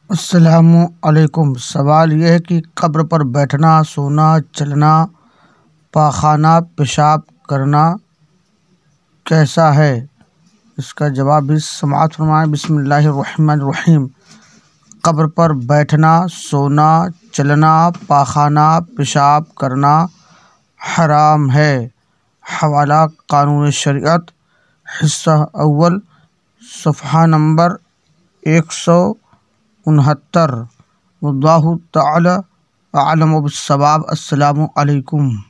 अस्सलामु अलैकुम। सवाल यह है कि कब्र पर बैठना, सोना, चलना, पाखाना, पेशाब करना कैसा है? इसका जवाब भी समाअत फरमाएं। बिस्मिल्लाहिर्रहमानिर्रहीम। कब्र पर बैठना, सोना, चलना, पाखाना, पेशाब करना हराम है। हवाला कानून शरीयत, हिस्सा अव्वल, सफ़हा नंबर 169। वल्लाहु तआला अअलम बिस्सवाब। अस्सलामु अलैकुम।